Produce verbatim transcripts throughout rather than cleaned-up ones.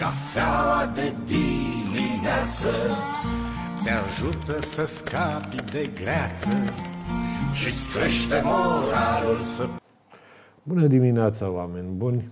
Cafeaua de dimineață te ajută să scapi de greață și-ți crește moralul să... Bună dimineața, oameni buni!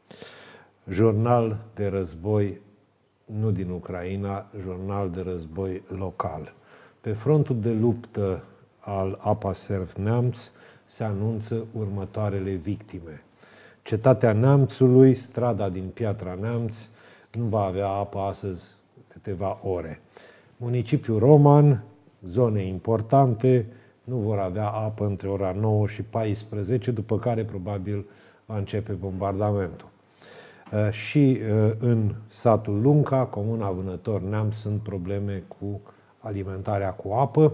Jurnal de război, nu din Ucraina, jurnal de război local. Pe frontul de luptă al APA Serv Neamț se anunță următoarele victime. Cetatea Neamțului, strada din Piatra Neamț, nu va avea apă astăzi câteva ore. Municipiul Roman, zone importante, nu vor avea apă între ora nouă și paisprezece, după care probabil va începe bombardamentul. Și în satul Lunca, comuna Vânător Neamț, sunt probleme cu alimentarea cu apă.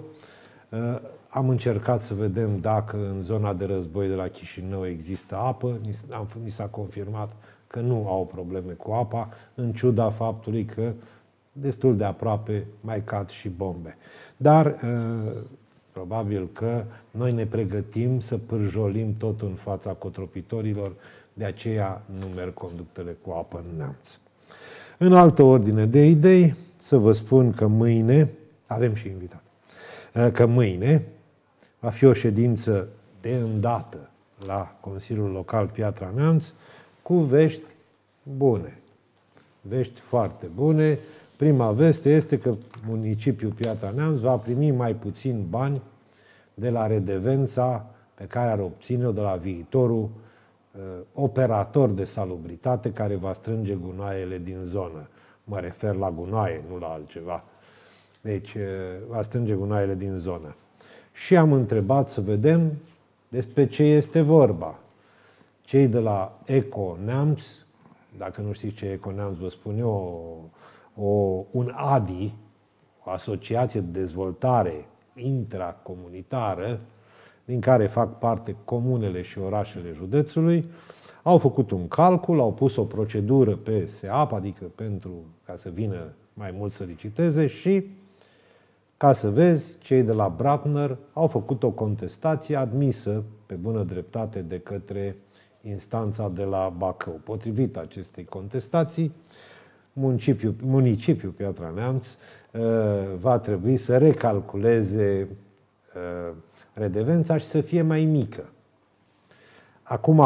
Am încercat să vedem dacă în zona de război de la Chișinău există apă. Ni s-a confirmat că nu au probleme cu apa, în ciuda faptului că destul de aproape mai cad și bombe. Dar probabil că noi ne pregătim să pârjolim tot în fața cotropitorilor, de aceea nu merg conductele cu apă în Neamț. În altă ordine de idei, să vă spun că mâine, avem și invitat, că mâine va fi o ședință de îndată la Consiliul Local Piatra Neamț cu vești bune. Vești foarte bune. Prima veste este că municipiul Piatra Neamț va primi mai puțin bani de la redevența pe care ar obține-o de la viitorul uh, operator de salubritate care va strânge gunoaiele din zonă. Mă refer la gunoaie, nu la altceva. Deci, uh, va strânge gunoaiele din zonă. Și am întrebat să vedem despre ce este vorba. Cei de la Eco Neamț, dacă nu știți ce e Eco Neamț, vă spun eu, o, o, un A D I, o asociație de dezvoltare intracomunitară, din care fac parte comunele și orașele județului, au făcut un calcul, au pus o procedură pe S E A P, adică pentru ca să vină mai mult să liciteze și, ca să vezi, cei de la Bratner au făcut o contestație admisă pe bună dreptate de către instanța de la Bacău. Potrivit acestei contestații, municipiul, municipiul Piatra Neamț uh, va trebui să recalculeze uh, redevența și să fie mai mică. Acum,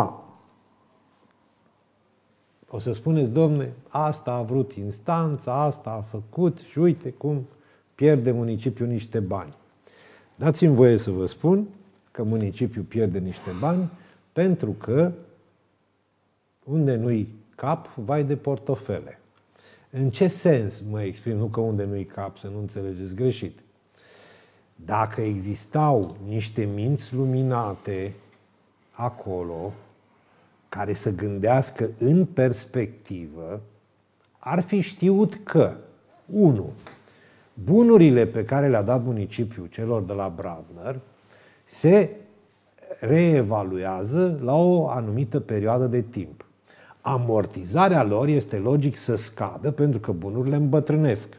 o să spuneți, domne, asta a vrut instanța, asta a făcut și uite cum pierde municipiul niște bani. Dați-mi voie să vă spun că municipiul pierde niște bani pentru că unde nu-i cap, vai de portofele. În ce sens mă exprim? Nu că unde nu-i cap, să nu înțelegeți greșit. Dacă existau niște minți luminate acolo, care să gândească în perspectivă, ar fi știut că, unu, bunurile pe care le-a dat municipiul celor de la Bratner se reevaluează la o anumită perioadă de timp. Amortizarea lor este logic să scadă pentru că bunurile îmbătrânesc.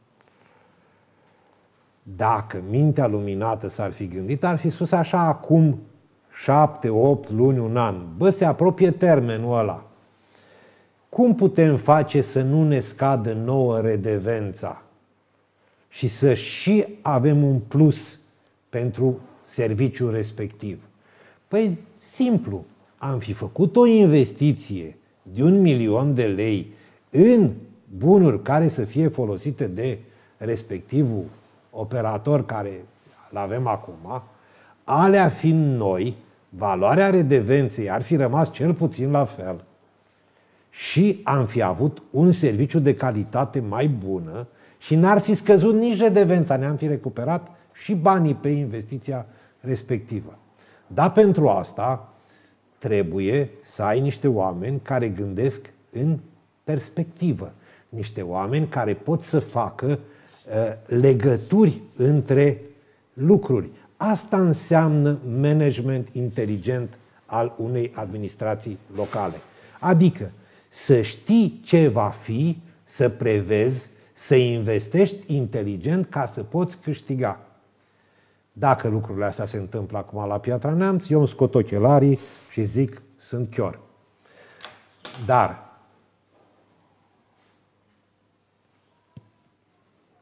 Dacă mintea luminată s-ar fi gândit, ar fi spus așa acum șapte, opt luni, un an. Bă, se apropie termenul ăla. Cum putem face să nu ne scadă nouă redevența și să și avem un plus pentru serviciul respectiv? Păi, simplu, am fi făcut o investiție de un milion de lei în bunuri care să fie folosite de respectivul operator care îl avem acum, alea fiind noi, valoarea redevenței ar fi rămas cel puțin la fel și am fi avut un serviciu de calitate mai bună și n-ar fi scăzut nici redevența, ne-am fi recuperat și banii pe investiția respectivă. Dar pentru asta trebuie să ai niște oameni care gândesc în perspectivă, niște oameni care pot să facă uh, legături între lucruri. Asta înseamnă management inteligent al unei administrații locale. Adică să știi ce va fi, să prevezi, să investești inteligent ca să poți câștiga. Dacă lucrurile astea se întâmplă acum la Piatra Neamț, eu îmi scot ochelarii și zic, sunt chior. Dar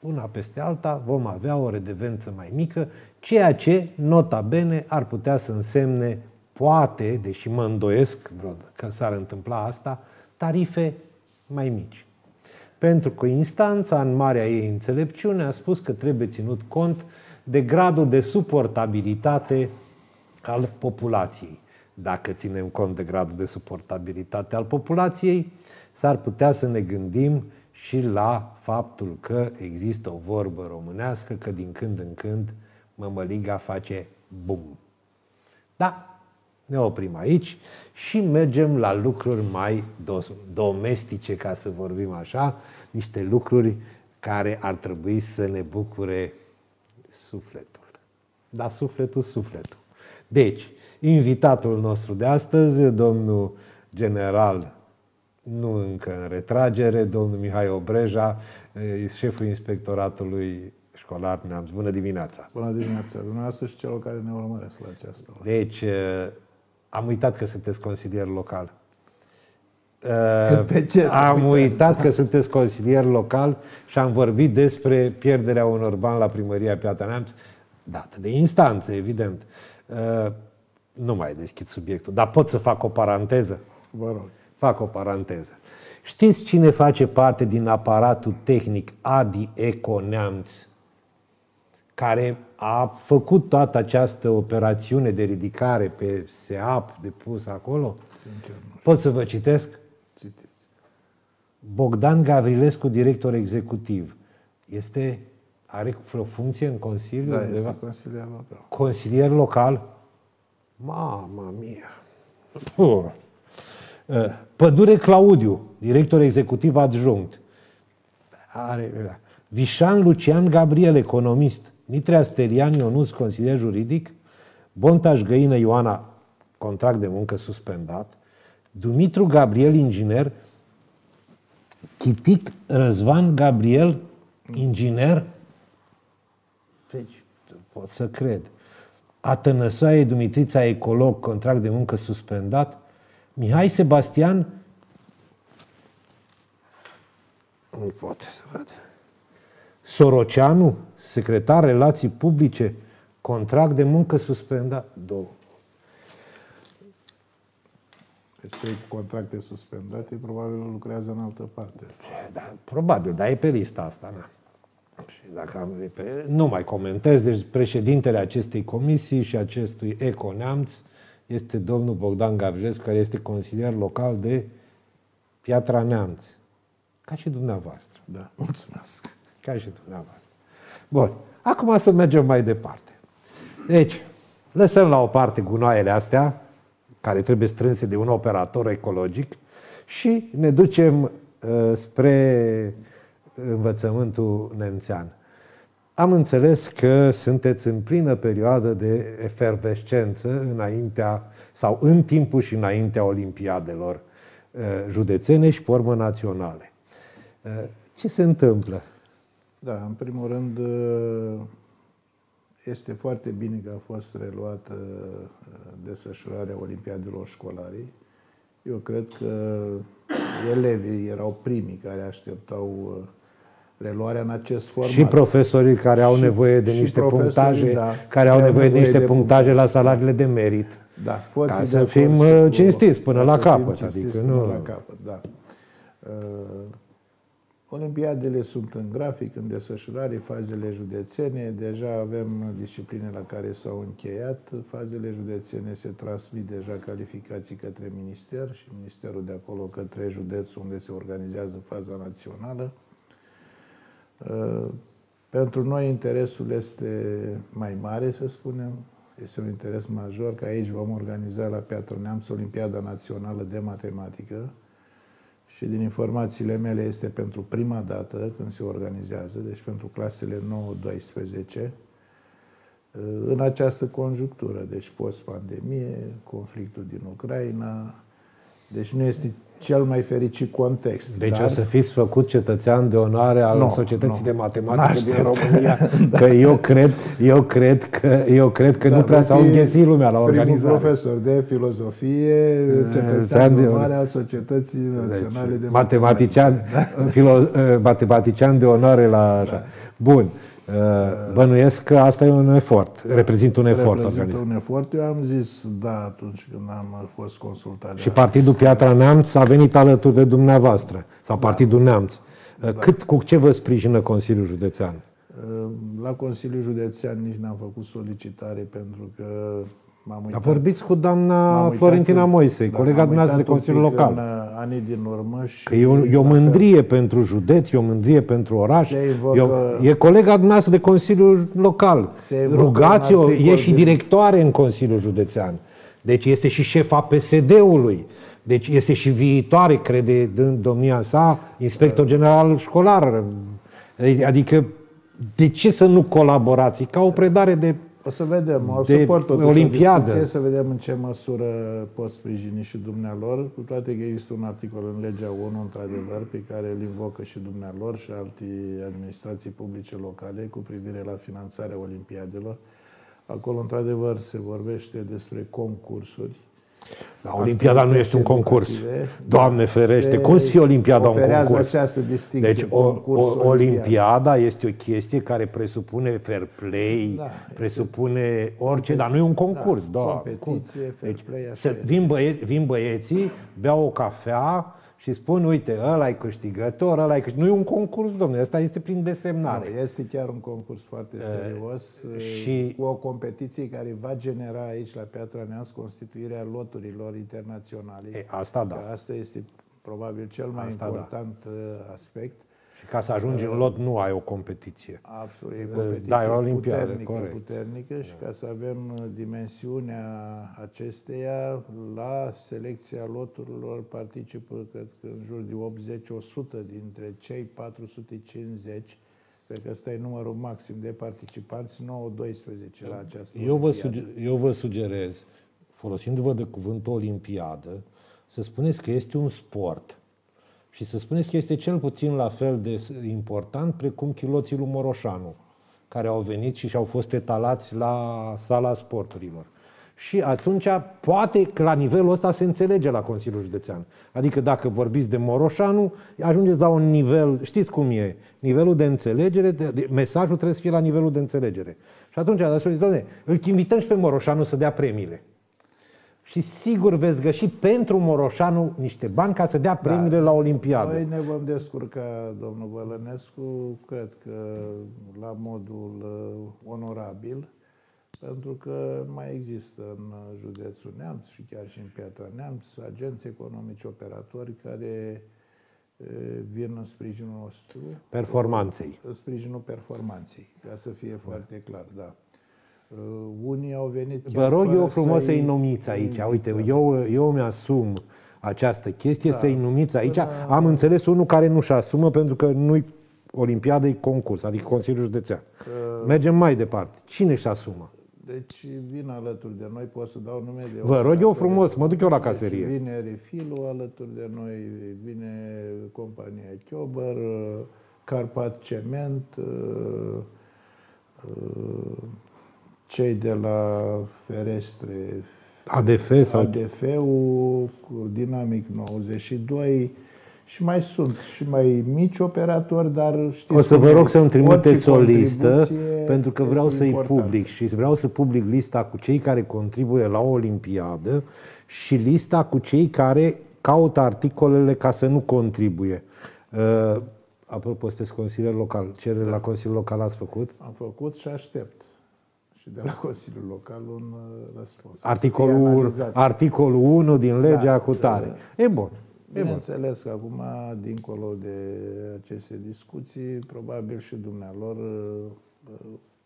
una peste alta, vom avea o redevență mai mică, ceea ce, nota bene, ar putea să însemne, poate, deși mă îndoiesc că s-ar întâmpla asta, tarife mai mici. Pentru că instanța, în marea ei înțelepciune, a spus că trebuie ținut cont de gradul de suportabilitate al populației. Dacă ținem cont de gradul de suportabilitate al populației, s-ar putea să ne gândim și la faptul că există o vorbă românească că din când în când mămăliga face bum. Da, ne oprim aici și mergem la lucruri mai domestice, ca să vorbim așa, niște lucruri care ar trebui să ne bucure sufletul. Da, sufletul, sufletul. Deci, invitatul nostru de astăzi, domnul general, nu încă în retragere, domnul Mihai Obreja, șeful inspectoratului școlar Neamț. Bună dimineața! Bună dimineața! Dumneavoastră și celor care ne urmăresc la această oră. Deci, am uitat că sunteți consilier local. Pe ce am uitat că sunteți consilier local și am vorbit despre pierderea unor bani la primăria Piatra Neamț, dată de instanță, evident. Nu mai deschid subiectul, dar pot să fac o paranteză? Vă rog. Fac o paranteză. Știți cine face parte din aparatul tehnic Adi Eco Neamț, care a făcut toată această operațiune de ridicare pe S E A P de pus acolo? Sincer, nu. Pot să vă citesc? Citiți. Bogdan Gavrilescu, director executiv. Este, are vreo funcție în Consiliu? Da, undeva? este consilier local. Consilier local? Mama mia! Puh. Pădure Claudiu, director executiv adjunct. Are, Vișan Lucian Gabriel, economist. Mitrea Stelian Ionuț, consilier juridic. Bontaș Găină Ioana, contract de muncă suspendat. Dumitru Gabriel, inginer. Chitic Răzvan Gabriel, inginer. Deci, pot să cred. Atănăsoaie Dumitrița, ecolog, contract de muncă suspendat. Mihai Sebastian, nu pot să văd. Soroceanu, secretar relații publice, contract de muncă suspendat. Două. Deci cei cu contracte suspendate probabil lucrează în altă parte. Da, probabil, dar e pe lista asta. Na. Și dacă am, pe, nu mai comentez, deci președintele acestei comisii și acestui Eco Neamț este domnul Bogdan Gavrilescu, care este consilier local de Piatra Neamț. Ca și dumneavoastră. Da, mulțumesc. Ca și dumneavoastră. Bun. Acum să mergem mai departe. Deci, lăsăm la o parte gunoaiele astea, care trebuie strânse de un operator ecologic, și ne ducem uh, spre învățământul nemțean. Am înțeles că sunteți în plină perioadă de efervescență înaintea, sau în timpul și înaintea olimpiadelor uh, județene și pe urmă naționale. Uh, ce se întâmplă? Da, în primul rând uh, este foarte bine că a fost reluată uh, desfășurarea olimpiadelor școlare. Eu cred că elevii erau primii care așteptau uh, reluarea în acest format. Și profesorii care au și, nevoie de niște punctaje, da, care au nevoie de niște de punctaje la salariile de merit. Da, ca să fim cu, cinstiți până la capăt. Adică până nu... la capăt, da. Uh, Olimpiadele sunt în grafic, în desfășurare, fazele județene. Deja avem discipline la care s-au încheiat. Fazele județene se transmit deja calificații către minister și ministerul de acolo către județ unde se organizează faza națională. Pentru noi interesul este mai mare, să spunem. Este un interes major, că aici vom organiza la Piatra Neamț Olimpiada Națională de Matematică. Și din informațiile mele este pentru prima dată când se organizează, deci pentru clasele nouă doisprezece, în această conjunctură, deci post-pandemie, conflictul din Ucraina. Deci nu este cel mai fericit context. Deci dar... o să fiți făcut cetățean de onoare al no, Societății no. de Matematică din România, că eu cred, eu cred că, eu cred că da, nu prea s-au înghesit lumea la organizare. Primul profesor de filozofie, cetățean de onoare al Societății Naționale deci, de matematician, filo, matematician de onoare la așa. Da. Bun. Bănuiesc că asta e un efort, reprezintă un efort. Reprezintă un efort. Eu am zis da atunci când am fost consultat. Și Partidul Piatra Neamț a venit alături de dumneavoastră, sau da. Partidul Neamț. Da. Cât, cu ce vă sprijină Consiliul Județean? La Consiliul Județean nici n-am făcut solicitare pentru că m-am uitat. Dar vorbiți cu doamna Florentina Moise, da, colega dumneavoastră de Consiliul Local. În anii din urmă și că e o, e o mândrie pentru județ, e o mândrie pentru oraș. Invocă, e, e colega dumneavoastră de Consiliul Local. Rugați-o, e și directoare în Consiliul Județean. Deci este și șefa P S D-ului. Deci este și viitoare, crede domnia sa, inspector general școlar. Adică, de ce să nu colaborați? Ca o predare de O să vedem, o de suport totuși olimpiadă. O discuție, să vedem în ce măsură pot sprijini și dumnealor, cu toate că există un articol în legea unu, într-adevăr, pe care îl invocă și dumnealor și alte administrații publice locale cu privire la finanțarea olimpiadelor. Acolo, într-adevăr, se vorbește despre concursuri. Da, Olimpiada nu este un concurs. Doamne ferește, cum să fie Olimpiada un concurs? Deci o, o, Olimpiada este o chestie care presupune fair play, da, presupune orice, dar nu e un concurs. Da, competiție, fair deci, play, să vin, băie, vin băieții, beau o cafea și spun, uite, ăla e câștigător, ăla e câștigător. Nu e un concurs, domnule, ăsta este prin desemnare. Nu, este chiar un concurs foarte serios uh, și cu o competiție care va genera aici la Piatra Neamț constituirea loturilor internaționale. E, asta da. Asta este probabil cel mai asta important da. aspect. Și ca să ajungi în lot nu ai o competiție. Absolut, e competiție da, e o olimpiadă, puternică, corect. puternică și ca să avem dimensiunea acesteia, la selecția loturilor participă, cred că în jur de optzeci la sută dintre cei patru sute cincizeci, cred că ăsta e numărul maxim de participanți, nouă doisprezece la această eu vă, suge, eu vă sugerez, folosindu-vă de cuvântul olimpiadă, să spuneți că este un sport. Și să spuneți că este cel puțin la fel de important precum chiloții lui Moroșanu, care au venit și și-au fost etalați la sala sporturilor. Și atunci, poate că la nivelul ăsta se înțelege la Consiliul Județean. Adică dacă vorbiți de Moroșanu, ajungeți la un nivel, știți cum e, nivelul de înțelegere, de, de, mesajul trebuie să fie la nivelul de înțelegere. Și atunci, doamne, îl invităm și pe Moroșanu să dea premiile. Și sigur veți găsi pentru Moroșanu niște bani ca să dea premiile da, la Olimpiadă. Noi ne vom descurca, domnul Bălănescu, cred că la modul uh, onorabil, pentru că mai există în județul Neamț și chiar și în Piatra Neamț agenți economici, operatori care uh, vin în sprijinul nostru. Performanței. În sprijinul performanței, ca să fie foarte clar, da. Uh, unii au venit. Vă rog eu frumos să-i numiți aici. Uite, eu, eu mi-asum această chestie, da. Să-i numiți aici. Da. Am înțeles unul care nu-și asumă pentru că nu-i Olimpiadă, e concurs, adică Consiliul Județean. Uh, Mergem mai departe. Cine își asumă? Deci vin alături de noi, pot să dau nume de... Vă rog eu frumos, mă duc eu la caserie. Deci vine Refilu alături de noi, vine compania Chiober, Carpat Cement, uh, uh, cei de la Ferestre, A D F sau A D F-ul, Dinamic nouăzeci și doi și mai sunt și mai mici operatori, dar știți... O să vă rog să-mi trimiteți o listă, pentru că vreau să-i public și vreau să public lista cu cei care contribuie la o olimpiadă și lista cu cei care caută articolele ca să nu contribuie. Uh, apropo, sunteți consilier local. Cerere la Consiliul Local ați făcut? Am făcut și aștept. Și de la Consiliul Local un răspuns. Articolul, articolul unu din legea da, cu tare. Da. E bun. Bineînțeles că acum, dincolo de aceste discuții, probabil și dumnealor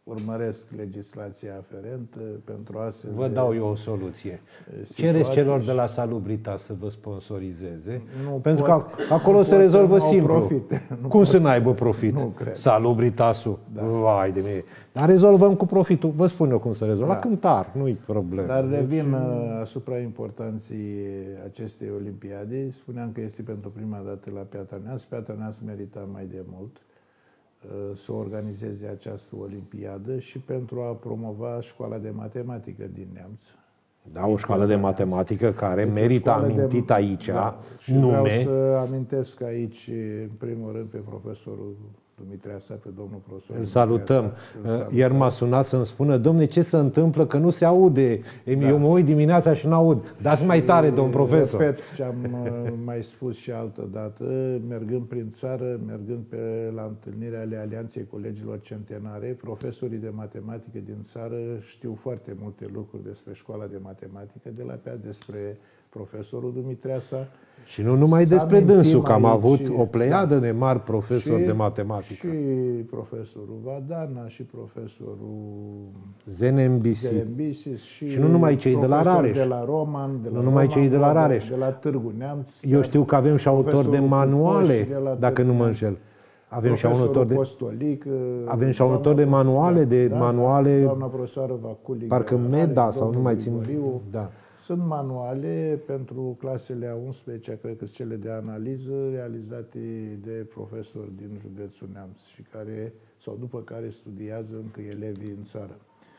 urmăresc legislația aferentă pentru a se... Vă dau eu o soluție. Cereți celor de la Salubritas să vă sponsorizeze, nu pentru pot, că acolo se rezolvă simplu. Profit. Cum să n-aibă profit? Nu cred. Salubritasul? Da. Vai de mine. Dar rezolvăm cu profitul. Vă spun eu cum să rezolvăm. Da. La cântar, nu-i problemă. Dar revin deci... asupra importanței acestei olimpiade. Spuneam că este pentru prima dată la Piatra Neamț. Piatra Neamț merita mai de mult să organizeze această olimpiadă și pentru a promova școala de matematică din Neamț. Da, o școală de matematică care deci merită amintit de... aici da, și nume. Vreau să amintesc aici, în primul rând, pe profesorul Dumitreasa, pe domnul profesor. Îl salutăm. Iar m-a sunat să-mi spună, domne, ce se întâmplă, că nu se aude. Da. Eu mă uit dimineața și n-aud. Dați mai tare, domn profesor. Repet ce am mai spus și altă dată, mergând prin țară, mergând pe, la întâlnirea ale Alianței Colegilor Centenare, profesorii de matematică din țară știu foarte multe lucruri despre școala de matematică, de la pe despre profesorul Dumitreasa. Și nu numai despre dânsul, că am avut o pleiadă de mari profesori de matematică. Și profesorul Vadana, și profesorul Zenembisis. Și, și nu numai cei de la Rareș. De la Roman, de la nu numai Roman, cei de la Rareș. De la Târgu Neamț. Eu știu că avem și autori de manuale, dacă nu mă înșel. Avem și autori de Postolic, avem și autori de manuale, de da, manuale. Doamna profesoară Vaculic, parcă Meda sau nu mai țin. Da. Sunt manuale pentru clasele a unsprezecea, cred că cele de analiză, realizate de profesori din județul Neamț și care, sau după care studiază încă elevii în țară.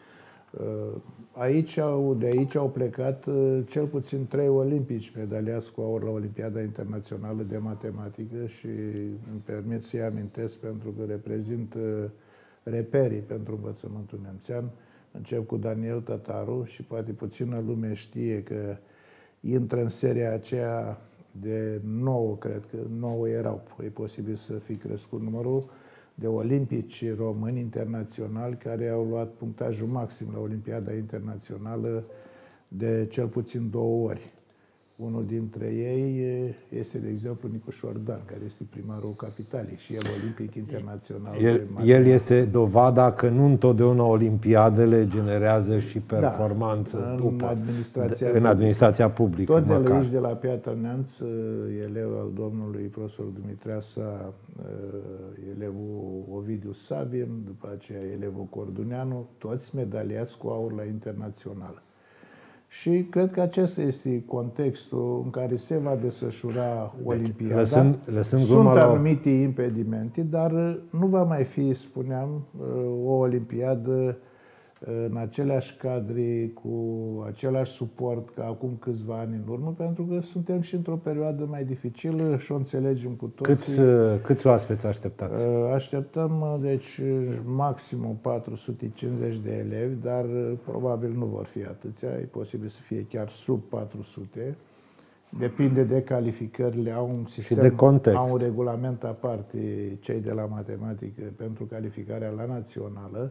Aici au, de aici au plecat cel puțin trei olimpici medaliați cu aur la Olimpiada Internațională de Matematică și îmi permit să-i amintesc pentru că reprezintă reperii pentru învățământul nemțean. Încep cu Daniel Tătaru și poate puțină lume știe că intră în seria aceea de nouă, cred că nouă erau. E posibil să fi crescut numărul de olimpici români internaționali care au luat punctajul maxim la Olimpiada Internațională de cel puțin două ori. Unul dintre ei este, de exemplu, Nicușor Dan, care este primarul capitalei și el olimpic internațional. El, el este dovada că nu întotdeauna olimpiadele generează și performanță da, după, în administrația, în administrația publică. Tot de la aici, de la Piatra Neamț, elev al domnului profesor Dumitreasa, elevul Ovidiu Sabin, după aceea elevul Corduneanu, toți medaliați cu aur la internațional. Și cred că acesta este contextul în care se va desfășura Olimpiada. Lăsând, lăsând Sunt la... anumite impedimente, dar nu va mai fi, spuneam, o Olimpiadă în aceleași cadre, cu același suport ca acum câțiva ani în urmă, pentru că suntem și într-o perioadă mai dificilă și o înțelegem cu toții. Câți, câți oaspeți așteptați? Așteptăm, deci, maximum patru sute cincizeci de elevi, dar probabil nu vor fi atâția, e posibil să fie chiar sub patru sute. Depinde de calificările, au un sistem, și de context. Au un regulament aparte, cei de la matematică, pentru calificarea la națională.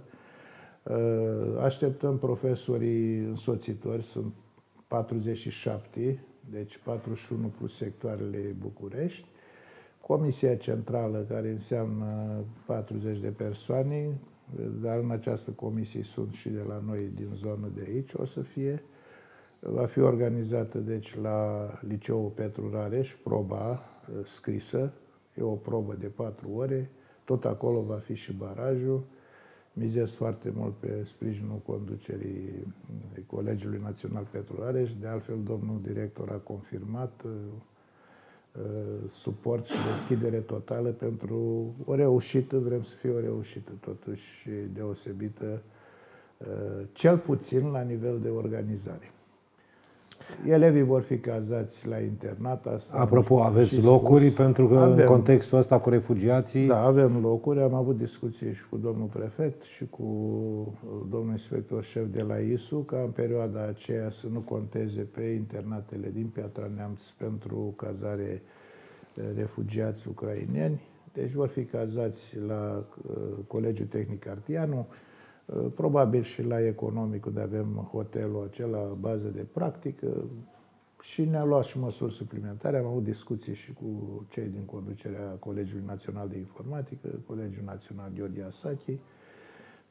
Așteptăm profesorii însoțitori, sunt patruzeci și șapte, deci patruzeci și unu plus sectoarele București. Comisia centrală, care înseamnă patruzeci de persoane, dar în această comisie sunt și de la noi din zonă de aici, o să fie. Va fi organizată, deci, la Liceul Petru Rareș, proba scrisă, e o probă de patru ore, tot acolo va fi și barajul. Mizez foarte mult pe sprijinul conducerii Colegiului Național Petru Rareș. De altfel, domnul director a confirmat uh, uh, suport și deschidere totală pentru o reușită, vrem să fie o reușită totuși deosebită, uh, cel puțin la nivel de organizare. Elevii vor fi cazați la internat. Asta Apropo, aveți locuri? Spus. Pentru că avem, în contextul ăsta cu refugiații... Da, avem locuri. Am avut discuții și cu domnul prefect și cu domnul inspector șef de la I S U, ca în perioada aceea să nu conteze pe internatele din Piatra Neamț pentru cazare refugiați ucraineni. Deci vor fi cazați la Colegiul Tehnic Artianu, probabil și la Economic, unde avem hotelul acela, bază de practică, și ne-a luat și măsuri suplimentare. Am avut discuții și cu cei din conducerea Colegiului Național de Informatică, Colegiul Național Gheorghe Asachi,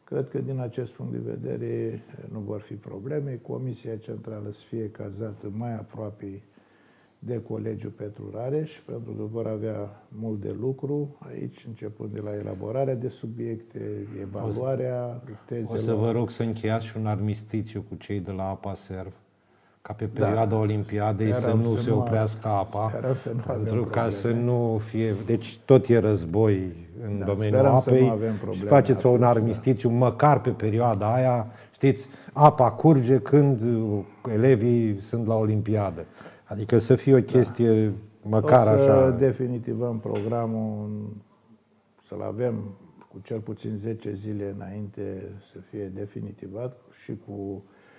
Cred că din acest punct de vedere nu vor fi probleme. Comisia Centrală să fie cazată mai aproape de Colegiul Petru Rareș, pentru că vor avea mult de lucru aici, începând de la elaborarea de subiecte, evaluarea tezelor. O să vă rog să încheiați și un armistițiu cu cei de la APA Serv, ca pe perioada da, Olimpiadei să nu să se nu oprească apa, nu pentru ca să nu fie... Deci tot e război în da, domeniul apei și faceți un armistițiu da. măcar pe perioada aia, știți, apa curge când elevii sunt la Olimpiadă. Adică să fie o chestie da. măcar o să așa... definitivăm programul, să-l avem cu cel puțin zece zile înainte să fie definitivat și cu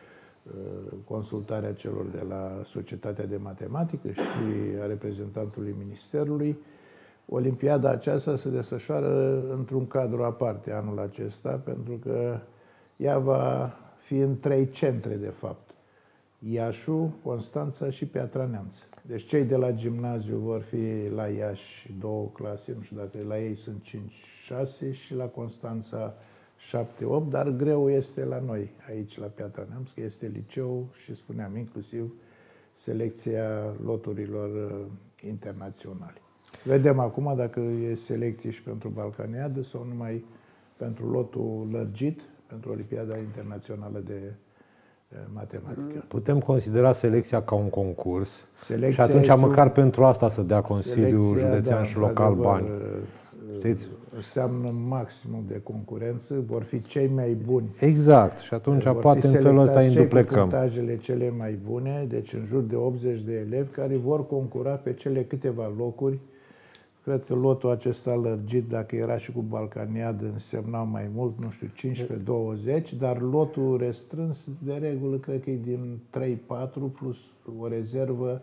consultarea celor de la Societatea de Matematică și a reprezentantului Ministerului. Olimpiada aceasta se desfășoară într-un cadru aparte anul acesta, pentru că ea va fi în trei centre, de fapt. Iașu, Constanța și Piatra Neamț. Deci cei de la gimnaziu vor fi la Iași două clase, nu știu dacă la ei sunt cinci șase și la Constanța șapte opt, dar greu este la noi, aici la Piatra Neamț, că este liceu și spuneam inclusiv selecția loturilor internaționale. Vedem acum dacă e selecție și pentru Balcaniadă sau numai pentru lotul lărgit, pentru Olimpiada Internațională de Matematică. Putem considera selecția ca un concurs selecția și atunci măcar pentru asta să dea Consiliul selecția, Județean da, și local bani. Știți? Înseamnă maximum de concurență, vor fi cei mai buni. Exact, și atunci vor poate în felul ăsta îi înduplecăm. Punctajele cele mai bune, deci în jur de optzeci de elevi care vor concura pe cele câteva locuri. Cred că lotul acesta lărgit, dacă era și cu Balcaniadă, însemna mai mult, nu știu, cincisprezece douăzeci, dar lotul restrâns, de regulă, cred că e din trei patru plus o rezervă.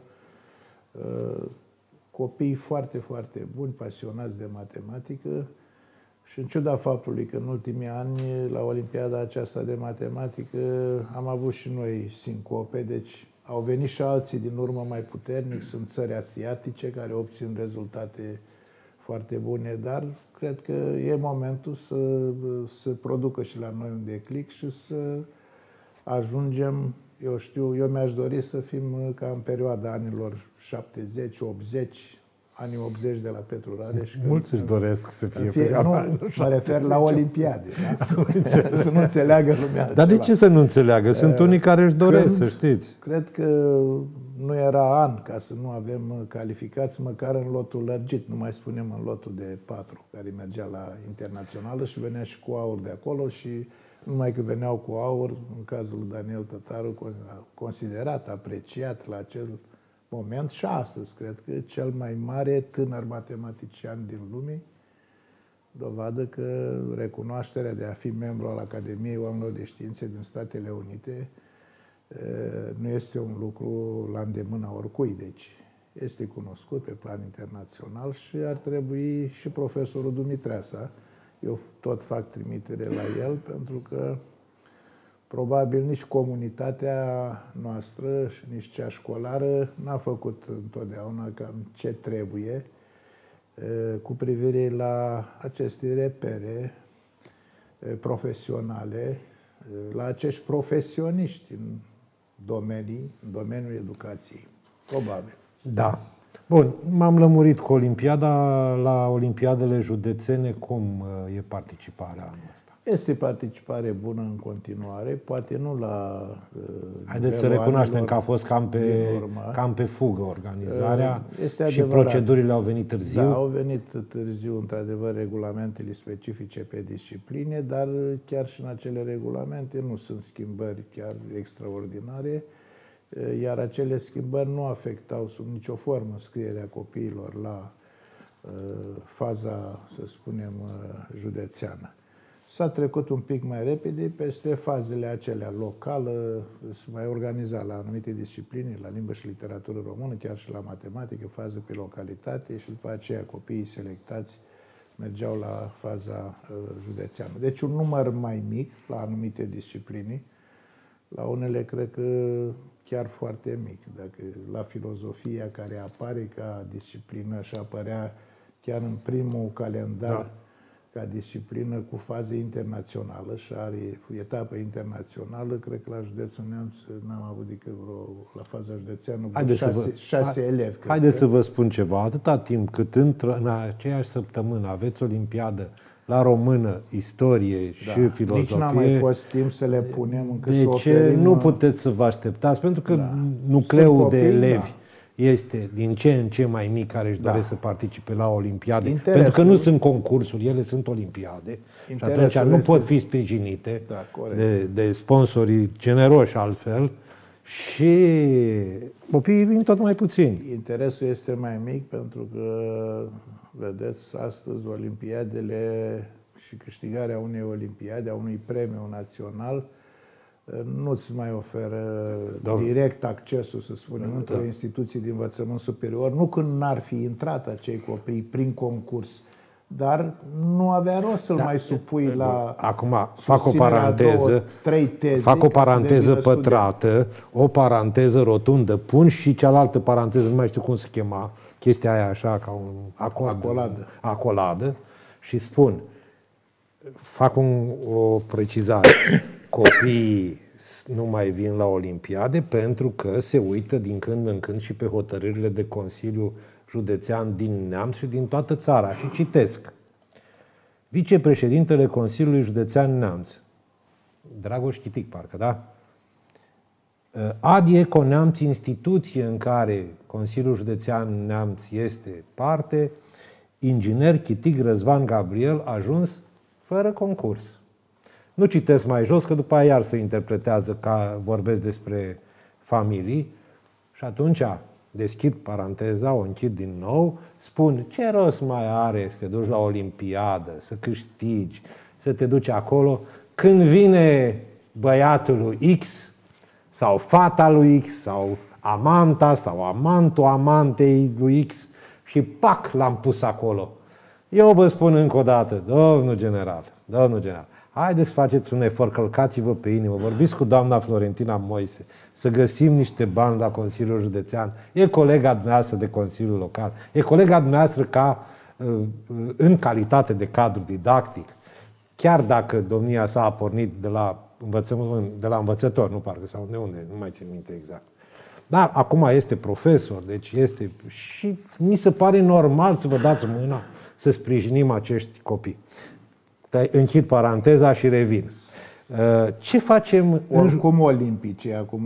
Copii foarte, foarte buni, pasionați de matematică și în ciuda faptului că în ultimii ani, la Olimpiada aceasta de matematică, am avut și noi sincope, deci au venit și alții din urmă mai puternici, sunt țări asiatice care obțin rezultate foarte bune, dar cred că e momentul să, să producă și la noi un declic și să ajungem, eu știu, eu mi-aș dori să fim ca în perioada anilor șaptezeci optzeci, anii optzeci de la Petru Rareș. Mulți își doresc să fie, fie perioada. Nu, mă refer la Olimpiade. Da? Să nu înțeleagă lumea Dar de ce să nu înțeleagă? Sunt unii care își doresc, Când, să știți. Cred că nu era an ca să nu avem calificați măcar în lotul lărgit, nu mai spunem în lotul de patru, care mergea la internațională și venea și cu aur de acolo și numai că veneau cu aur, în cazul lui Daniel Tătaru, considerat, apreciat la acel moment și astăzi, cred că cel mai mare tânăr matematician din lume, dovadă că recunoașterea de a fi membru al Academiei Oamenilor de Științe din Statele Unite nu este un lucru la îndemâna oricui, deci este cunoscut pe plan internațional și ar trebui și profesorul Dumitreasa, eu tot fac trimitere la el, pentru că probabil nici comunitatea noastră și nici cea școlară n-a făcut întotdeauna cam ce trebuie cu privire la aceste repere profesionale, la acești profesioniști în domenii, în domeniul educației. Probabil. Da. Bun, m-am lămurit cu Olimpiada. La Olimpiadele județene, cum e participarea anul ăsta? Este participare bună în continuare, poate nu la... Haideți să recunoaștem că a fost cam pe, cam pe fugă organizarea este și procedurile au venit târziu. Da, au venit târziu, într-adevăr, regulamentele specifice pe discipline, dar chiar și în acele regulamente nu sunt schimbări chiar extraordinare, iar acele schimbări nu afectau sub nicio formă scrierea copiilor la faza, să spunem, județeană. S-a trecut un pic mai repede peste fazele acelea locală, se mai organiza la anumite discipline, la limbă și literatură română, chiar și la matematică, fază pe localitate și după aceea copiii selectați mergeau la faza uh, județeană. Deci un număr mai mic la anumite discipline, la unele cred că chiar foarte mic. Dacă la filozofia care apare ca disciplină și apărea chiar în primul calendar, da. ca disciplină cu fază internațională și are etapă internațională, cred că la județul Neamț n-am avut decât vreo, la faza județeană, vreo șase, vă, șase ha, elevi. Haideți să vă spun ceva, atâta timp cât într- în aceeași săptămână aveți olimpiadă la română, istorie da. și filozofie. Nici n-a mai fost timp să le punem încât de să ce oferim, nu puteți să vă așteptați? Pentru că da. nucleul copii, de elevi da. este din ce în ce mai mic care își da. doresc să participe la olimpiade. Interesul, pentru că nu sunt concursuri, ele sunt olimpiade. Și atunci nu este... pot fi sprijinite da, de, de sponsorii generoși altfel. Și copiii vin tot mai puțini. Interesul este mai mic pentru că, vedeți, astăzi olimpiadele și câștigarea unei olimpiade, a unui premiu național, nu-ți mai oferă da. direct accesul, să spunem, da. într-o instituție de învățământ superior. Nu când n-ar fi intrat acei copii prin concurs, dar nu avea rost să-l da. mai supui la... Acum, fac o paranteză, două, trei teze, fac o paranteză pătrată, o paranteză rotundă, pun și cealaltă paranteză, nu mai știu cum se chema, chestia aia așa, ca un acord, acoladă. acoladă, și spun, fac un, o precizare, copiii nu mai vin la olimpiade pentru că se uită din când în când și pe hotărârile de Consiliu Județean din Neamț și din toată țara. Și citesc. Vicepreședintele Consiliului Județean Neamț, Dragoș Chitic, parcă, da? Adieco Neamț, instituție în care Consiliul Județean Neamț este parte, inginer Chitic Răzvan Gabriel, a ajuns fără concurs. Nu citesc mai jos, că după aia iar se interpretează ca vorbesc despre familii și atunci deschid paranteza, o închid din nou, spun ce rost mai are să te duci la olimpiadă, să câștigi, să te duci acolo, când vine băiatul lui X sau fata lui X sau amanta sau amantul amantei lui X și pac, l-am pus acolo. Eu vă spun încă o dată, domnul general, domnul general, haideți să faceți un efort, călcați-vă pe inimă, vorbiți cu doamna Florentina Moise, să găsim niște bani la Consiliul Județean. E colega dumneavoastră de Consiliul Local, e colega dumneavoastră ca, în calitate de cadru didactic, chiar dacă domnia sa a pornit de la, de la învățător, nu parcă, sau de unde, nu mai țin minte exact. Dar acum este profesor, deci este... Și mi se pare normal să vă dați mâna să sprijinim acești copii. Închid paranteza și revin. Ce facem? Oricum olimpice, acum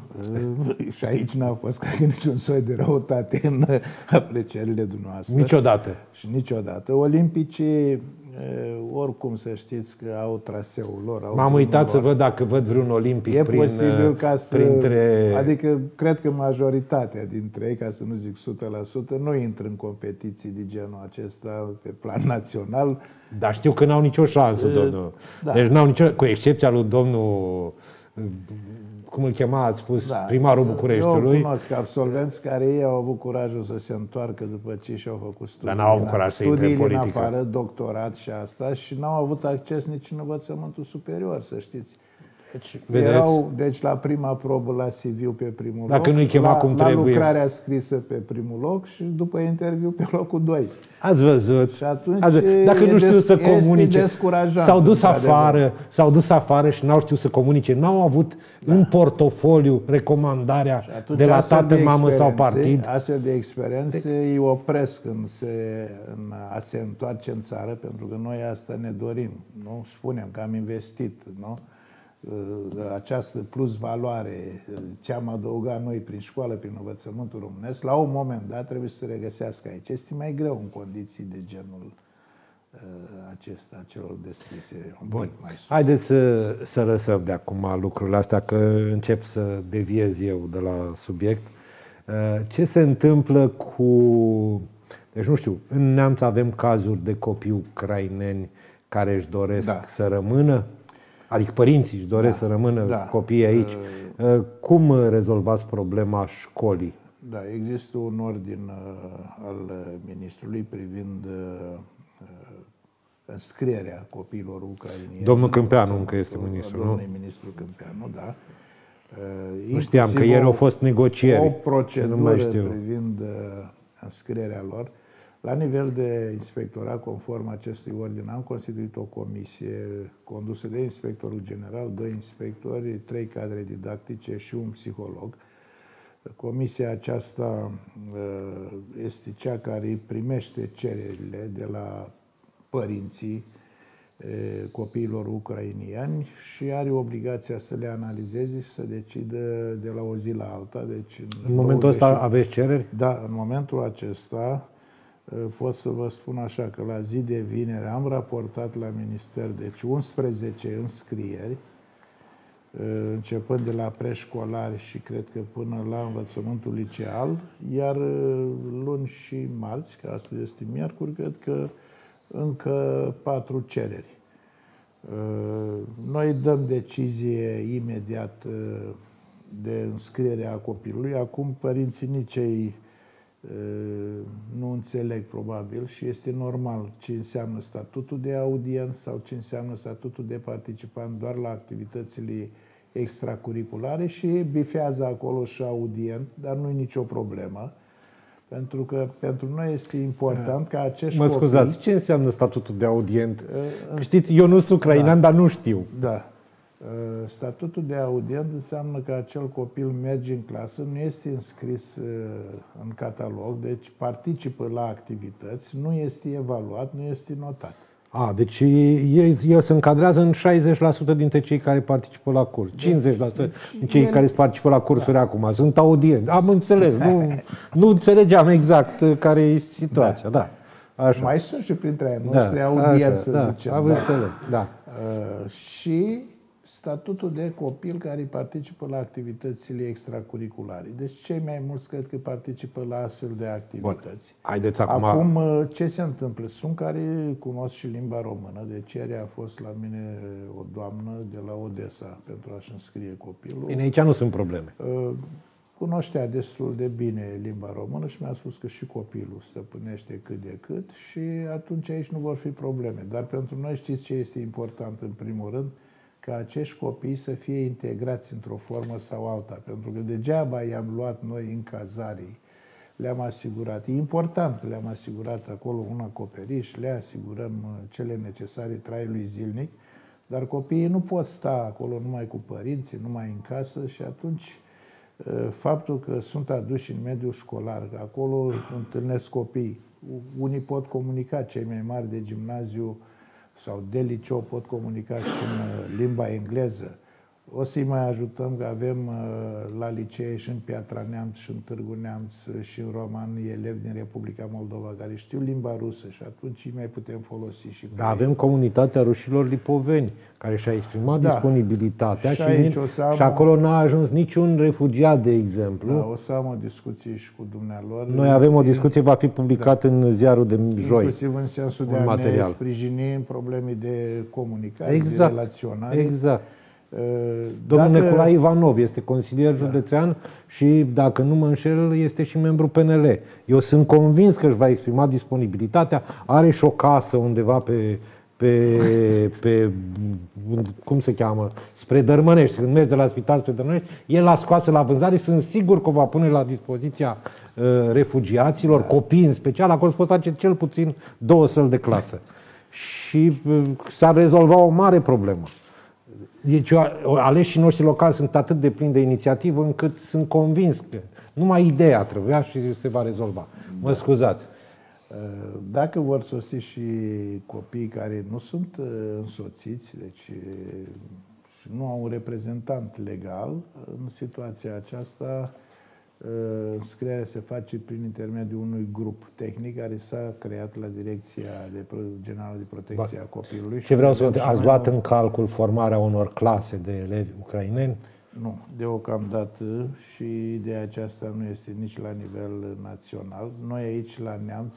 și aici n-a fost cred, niciun soi de răutate în aprecierile dumneavoastră. Niciodată. Și niciodată. Olimpice, oricum să știți că au traseul lor. M-am uitat să văd dacă văd vreun olimpic e prin, posibil ca să, printre... Adică cred că majoritatea dintre ei, ca să nu zic o sută la sută, nu intră în competiții de genul acesta pe plan național. Dar știu că n-au nicio șansă, domnul. Da. Deci n-au nicio, cu excepția lui domnul, cum îl chema, ați spus, da. primarul Bucureștiului. Eu cunosc absolvenți care ei au avut curajul să se întoarcă după ce și-au făcut studii. Dar n-au avut curaj să intre în politică. Studii în afară, doctorat și asta, și n-au avut acces nici în învățământul superior, să știți. Deci, Erau, deci la prima probă la C V pe primul loc, dacă nu-i chema la, cum la trebuie. lucrarea scrisă pe primul loc și după interviu pe locul doi. Ați văzut? Și atunci Ați văzut. Dacă nu știu des, să comunice, s-au dus afară, s-au dus afară și n-au știut să comunice, n-au avut da. în portofoliu recomandarea de la tată, de mamă sau partid. Astfel de experiențe de... îi opresc în, se, în a se întoarce în țară, pentru că noi asta ne dorim. Nu? Spunem că am investit, nu? Această plus valoare ce am adăugat noi prin școală, prin învățământul românesc, la un moment dat trebuie să se regăsească aici. Este mai greu în condiții de genul acesta, celor descrise. Bun. Mai sus. Haideți să, să lăsăm de acum lucrurile astea, că încep să deviez eu de la subiect. Ce se întâmplă cu... Deci nu știu, în Neamț avem cazuri de copii ucraineni care își doresc da. să rămână? Adică părinții își doresc da, să rămână da. copiii aici. Uh, Cum rezolvați problema școlii? Da, există un ordin uh, al ministrului privind uh, înscrierea copiilor ucrainieni. Domnul Câmpeanu încă este ministru, nu? Domnul ministru Câmpeanu, da. Uh, nu știam că ieri au fost negocieri. O procedură privind uh, înscrierea lor. La nivel de inspectorat, conform acestui ordin, am constituit o comisie condusă de inspectorul general, doi inspectori, trei cadre didactice și un psiholog. Comisia aceasta este cea care primește cererile de la părinții copiilor ucrainieni și are obligația să le analizeze și să decidă de la o zi la alta. Deci, în, în momentul ăsta aveți cereri? Da, în momentul acesta pot să vă spun așa că la zi de vineri am raportat la minister, deci unsprezece înscrieri, începând de la preșcolari și cred că până la învățământul liceal, iar luni și marți, că astăzi este miercuri, cred că încă patru cereri. Noi dăm decizie imediat de înscriere a copilului. Acum părinții nici ei nu înțeleg probabil și este normal ce înseamnă statutul de audient sau ce înseamnă statutul de participant doar la activitățile extracurriculare și bifează acolo și audient, dar nu e nicio problemă. Pentru că pentru noi este important ca acești Mă scuzați, copii... ce înseamnă statutul de audient? Uh, Știți, eu nu sunt ucrainean, da, dar nu știu. Da. Uh, statutul de audient înseamnă că acel copil merge în clasă, nu este înscris uh, în catalog, deci participă la activități, nu este evaluat, nu este notat. A, deci el, el se încadrează în șaizeci la sută dintre cei care participă la curs, cincizeci la sută deci, din cei el... care participă la cursuri da. acum. Sunt audienți. Am înțeles, nu, nu înțelegeam exact care e situația. Da. Da. Așa. Mai sunt și printre ei noștri da. audienți, să da. zicem. Am da. înțeles, da. Uh, și statutul de copil care participă la activitățile extracurriculare. Deci cei mai mulți cred că participă la astfel de activități. Bun. Haideți acum... Acum, ce se întâmplă? Sunt care cunosc și limba română. Deci ieri a fost la mine o doamnă de la Odessa pentru a-și înscrie copilul. Bine, aici nu sunt probleme. Cunoștea destul de bine limba română și mi-a spus că și copilul stăpânește cât de cât și atunci aici nu vor fi probleme. Dar pentru noi știți ce este important în primul rând? Ca acești copii să fie integrați într-o formă sau alta. Pentru că degeaba i-am luat noi în cazare, le-am asigurat. E important că le-am asigurat acolo un acoperiș, le asigurăm cele necesare traiului zilnic, dar copiii nu pot sta acolo numai cu părinții, numai în casă și atunci faptul că sunt aduși în mediul școlar, că acolo întâlnesc copii, unii pot comunica, cei mai mari de gimnaziu sau de liceu pot comunica și în limba engleză. O să-i mai ajutăm că avem la licee și în Piatra Neamț și în Târgu Neamț și în Roman elevi din Republica Moldova care știu limba rusă și atunci îi mai putem folosi și cu Da, avem comunitatea rușilor lipoveni care și-a exprimat da. disponibilitatea și, și, și acolo n-a ajuns niciun refugiat, de exemplu. Da, o să am o discuție și cu dumnealor. Noi avem o discuție, va fi publicat da. în ziarul de joi. Inclusiv în sensul de a material. ne sprijini în probleme de comunicare, exact. de relaționare. Exact. Domnul dacă... Nicolae Ivanov este consilier da. județean și, dacă nu mă înșel, este și membru P N L. Eu sunt convins că își va exprima disponibilitatea. Are și o casă undeva pe, pe, pe cum se cheamă, spre Dărmănești. Când mergi de la spital spre Dărmănești, el l-a scoasă la vânzare. Sunt sigur că o va pune la dispoziția uh, refugiaților, da. copii în special. Acolo se pot face cel puțin două săli de clasă. Și uh, s-ar rezolva o mare problemă. Deci aleșii noștri locali sunt atât de plini de inițiativă încât sunt convins că numai ideea trebuia și se va rezolva. Mă scuzați. Dacă vor sosi și copii care nu sunt însoțiți, deci nu au un reprezentant legal, în situația aceasta înscrierea se face prin intermediul unui grup tehnic care s-a creat la Direcția de Generală de Protecție a Copilului. Ce vreau să vă ați luat în calcul formarea unor clase de elevi ucraineni? Nu, deocamdată și ideea aceasta nu este nici la nivel național. Noi aici la Neamț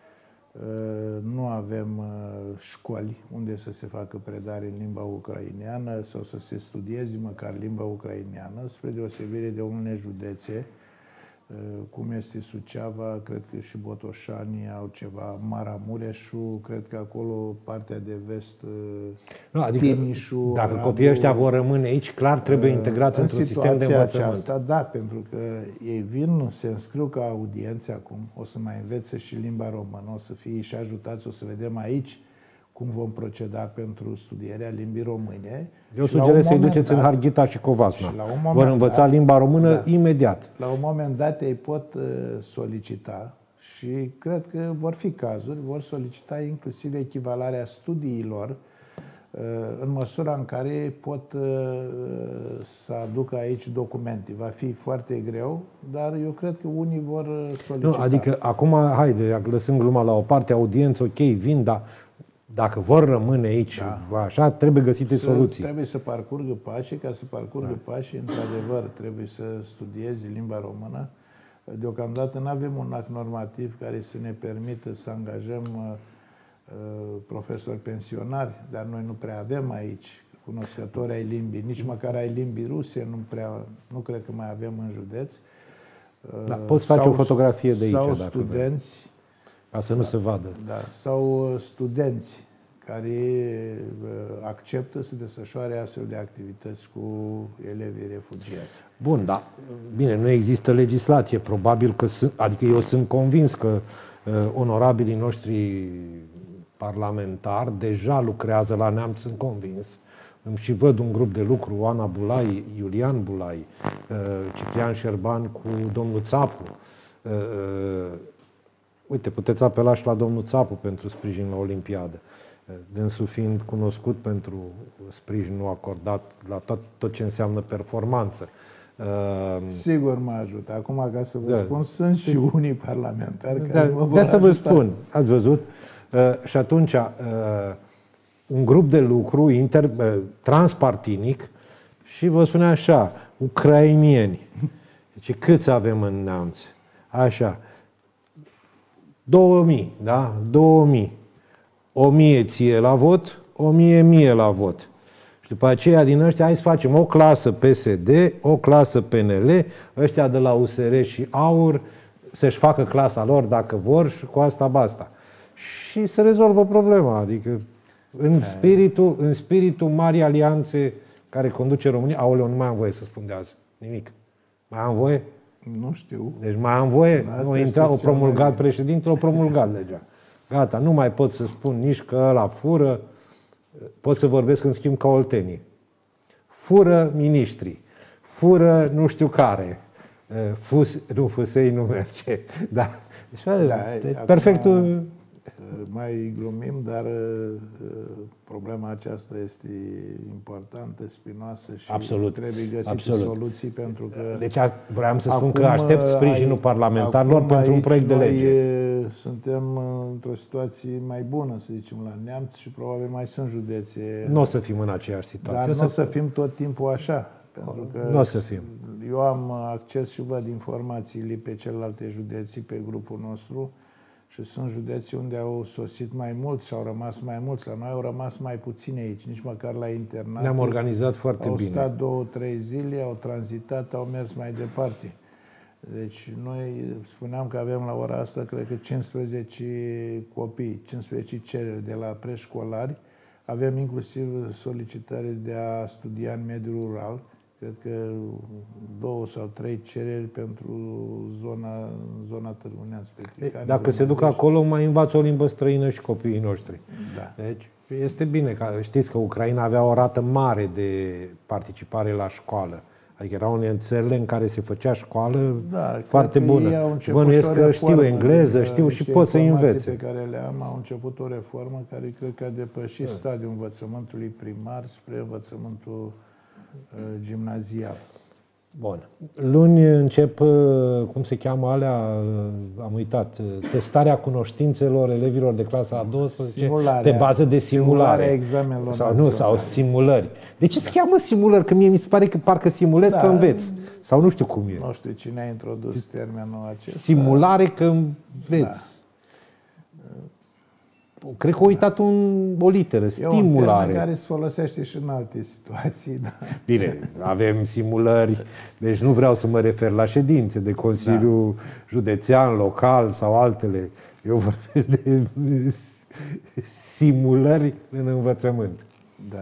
nu avem școli unde să se facă predare în limba ucraineană sau să se studieze măcar limba ucraineană, spre deosebire de unele județe cum este Suceava, cred că și Botoșanii au ceva, Maramureșul, cred că acolo partea de vest, nu, adică, Timișul, dacă Radu, copiii ăștia vor rămâne aici, clar trebuie integrați în într-un sistem de învățământ. Aceasta, da, pentru că ei vin, se înscriu ca audiențe acum, o să mai învețe și limba română, o să fie și ajutați, o să vedem aici cum vom proceda pentru studierea limbii române. Eu sugerez să-i duceți în Harghita și Covasna. Vor învăța dat, limba română da, imediat. La un moment dat ei pot solicita și cred că vor fi cazuri, vor solicita inclusiv echivalarea studiilor în măsura în care pot să aducă aici documente. Va fi foarte greu, dar eu cred că unii vor solicita. Nu, adică acum, haide, lăsând gluma la o parte, audiență, ok, vin, dar dacă vor rămâne aici, da, așa, trebuie găsite să, soluții. Trebuie să parcurgă pașii, ca să parcurgă da. pașii, într-adevăr, trebuie să studieze limba română. Deocamdată nu avem un act normativ care să ne permită să angajăm uh, profesori pensionari, dar noi nu prea avem aici cunoscători ai limbii, nici măcar ai limbii ruse, nu, prea, nu cred că mai avem în județ. Da, poți face sau, o fotografie de aici, sau dacă studenți, vrei. Ca să nu da, se vadă. Da, sau studenți care acceptă să desfășoare astfel de activități cu elevii refugiați. Bun, da. Bine, nu există legislație. Probabil că sunt, adică eu sunt convins că uh, onorabilii noștri parlamentari deja lucrează la Neamț, sunt convins. Îmi și văd un grup de lucru, Oana Bulai, Iulian Bulai, uh, Ciprian Șerban cu domnul Țapu. Uh, uh, Uite, puteți apela și la domnul Țapu pentru sprijin la Olimpiadă. Dânsul fiind cunoscut pentru sprijinul acordat la tot, tot ce înseamnă performanță. Sigur mă ajută. Acum, ca să vă da. spun, sunt și unii parlamentari care da, mă vor de asta vă ajuta. spun, ați văzut? Și atunci, un grup de lucru inter, transpartinic și vă spune așa, ucrainieni. Deci câți avem în Neamț? Așa. două mii, da? două mii. o mie ție la vot, o mie mie la vot. Și după aceea din ăștia hai să facem o clasă P S D, o clasă P N L, ăștia de la U S R și AUR să-și facă clasa lor dacă vor și cu asta basta. Și se rezolvă problema. Adică în spiritul, în spiritul Marii Alianțe care conduce România, aoleu, nu mai am voie să spun de azi. Nimic. Mai am voie? Nu știu. Deci mai am voie? O intra, o promulgat președintele, o promulgat legea. Gata, nu mai pot să spun nici că ăla fură, pot să vorbesc în schimb ca oltenii. Fură miniștrii, fură nu știu care, Fus, nu, Fusei nu merge. Da. Deci, da, deci perfectul... Mai glumim, dar problema aceasta este importantă, spinoasă și absolut, trebuie găsite absolut. soluții pentru că... Deci vreau să spun acum, că aștept sprijinul parlamentarilor pentru un proiect de lege. Suntem într-o situație mai bună, să zicem, la Neamț și probabil mai sunt județe... Nu o să fim în aceeași situație. Dar nu o să fim tot timpul așa. Pentru că nu o să fim. Eu am acces și văd informațiile pe celelalte județii, pe grupul nostru, și sunt județe unde au sosit mai mulți și au rămas mai mulți. La noi au rămas mai puțini aici, nici măcar la internat. Ne-am organizat foarte au bine. Au stat două, trei zile, au tranzitat, au mers mai departe. Deci noi spuneam că avem la ora asta, cred că cincisprezece copii, cincisprezece cereri de la preșcolari. Avem inclusiv solicitări de a studia în mediul rural. Cred că două sau trei cereri pentru zona, zona Târgu Neamț. Dacă se duc acolo, mai învață o limbă străină și copiii noștri. Da. Deci este bine. Că, știți că Ucraina avea o rată mare de participare la școală. Adică erau unele țările în care se făcea școală da, foarte bună. Bănuiesc că știu engleză, știu și pot să învețe. Pe care le am, au început o reformă care cred că a depășit da. stadiul învățământului primar spre învățământul gimnazial. Bun. Luni încep, cum se cheamă alea, am uitat, testarea cunoștințelor elevilor de clasa a douăsprezecea simularea, pe bază de simulare. Examenelor sau nu, sau simulări. De ce se cheamă simulări? Că mie mi se pare că parcă simulezi da, că înveți. Sau nu știu cum e. Nu știu cine a introdus termenul acesta. Simulare că înveți. Da. cred că a uitat un, o literă, stimulare. E un care se folosește și în alte situații. Da. Bine, avem simulări, deci nu vreau să mă refer la ședințe de Consiliu da. Județean, local sau altele. Eu vorbesc de simulări în învățământ. Da.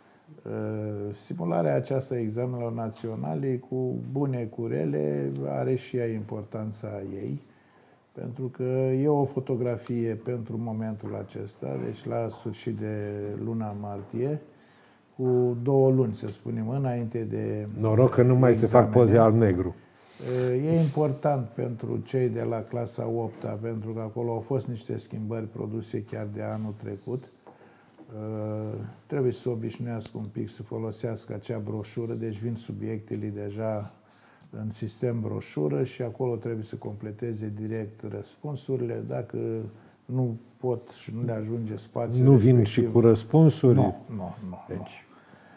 Simularea aceasta examenelor naționale, cu bune, cu rele, are și ea importanța ei, pentru că e o fotografie pentru momentul acesta, deci la sfârșit de luna martie, cu două luni, să spunem, înainte de noroc că nu mai examene. Se fac poze alb-negru. E important pentru cei de la clasa a opta, pentru că acolo au fost niște schimbări produse chiar de anul trecut. Trebuie să se obișnuiască un pic să folosească acea broșură, deci vin subiectele deja în sistem broșură și acolo trebuie să completeze direct răspunsurile. Dacă nu pot și nu le ajunge spațiul nu vin respectiv, și cu răspunsuri? Nu, nu, nu. Deci.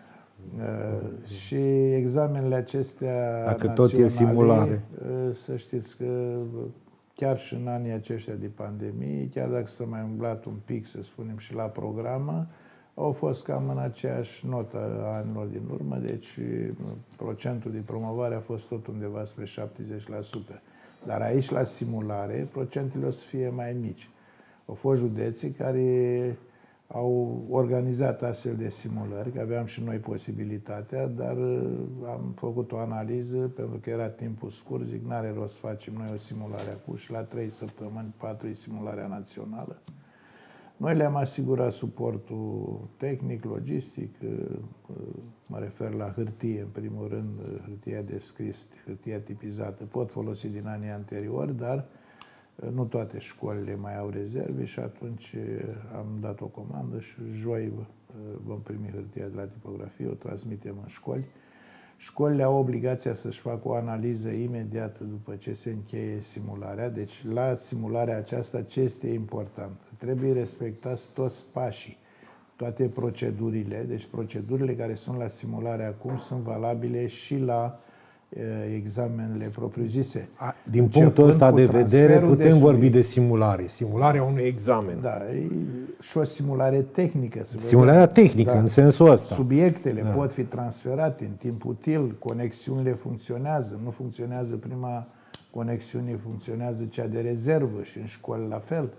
Uh, și examenele acestea dacă tot e simulare, uh, să știți că chiar și în anii aceștia de pandemie, chiar dacă s-a mai umblat un pic, să spunem, și la programă, au fost cam în aceeași notă a anilor din urmă, deci procentul de promovare a fost tot undeva spre șaptezeci la sută. Dar aici, la simulare, procentele o să fie mai mici. Au fost județe care au organizat astfel de simulări, că aveam și noi posibilitatea, dar am făcut o analiză, pentru că era timpul scurt, zic, n-are rost să facem noi o simulare acum și la trei săptămâni, patru e simularea națională. Noi le-am asigurat suportul tehnic, logistic, mă refer la hârtie, în primul rând, hârtia de scris, hârtia tipizată, pot folosi din anii anteriori, dar nu toate școlile mai au rezerve și atunci am dat o comandă și joi vom primi hârtia de la tipografie, o transmitem în școli. Școlile au obligația să-și facă o analiză imediată după ce se încheie simularea. Deci, la simularea aceasta, ce este important? Trebuie respectați toți pașii, toate procedurile. Deci, procedurile care sunt la simulare acum sunt valabile și la examenele propriu-zise. A, din Începând punctul ăsta de vedere, putem de vorbi de simulare. Simularea unui examen. Da, e și o simulare tehnică. Simularea tehnică, da, în sensul ăsta. Subiectele da. pot fi transferate în timp util, conexiunile funcționează, nu funcționează prima conexiune, funcționează cea de rezervă și în școli la fel.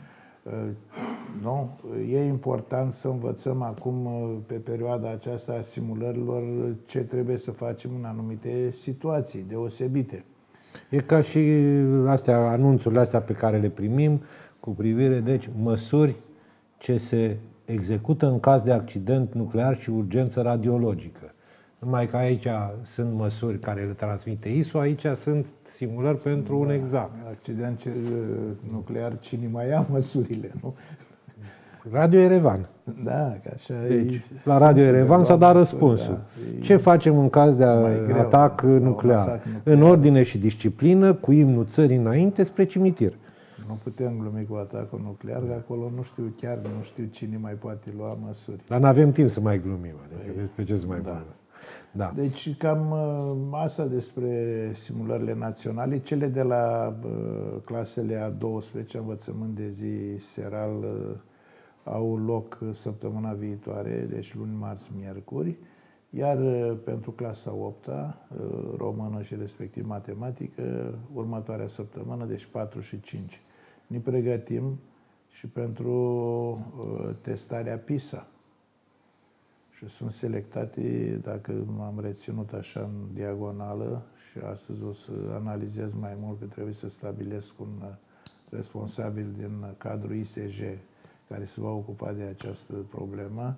Nu? E important să învățăm acum, pe perioada aceasta a simulărilor, ce trebuie să facem în anumite situații deosebite. E ca și astea, anunțurile astea pe care le primim cu privire, deci, măsuri ce se execută în caz de accident nuclear și urgență radiologică. Numai că aici sunt măsuri care le transmite I S O, aici sunt simulări pentru da, un examen. Accident nuclear, cine mai ia măsurile, nu? Radio Erevan. Da, că așa deci, e, la Radio Erevan s-a dat răspunsul. Da, ce facem în caz de greu, atac da, nuclear? Atac nuclear? În ordine și disciplină, cu imnul țării înainte, spre cimitir. Nu putem glumi cu atacul nuclear, că acolo nu știu chiar, nu știu cine mai poate lua măsuri. Dar nu avem timp să mai glumim, adică despre ce să mai da. glumim. Da. Deci cam asta despre simulările naționale. Cele de la uh, clasele a douăsprezecea, învățământ de zi seral, uh, au loc săptămâna viitoare, deci luni, marți, miercuri. Iar uh, pentru clasa a opta, uh, română și respectiv matematică, următoarea săptămână, deci patru și cinci. Ne pregătim și pentru uh, testarea PISA. Și sunt selectate, dacă m-am reținut așa în diagonală, și astăzi o să analizez mai mult, că trebuie să stabilesc un responsabil din cadrul I S J care se va ocupa de această problemă.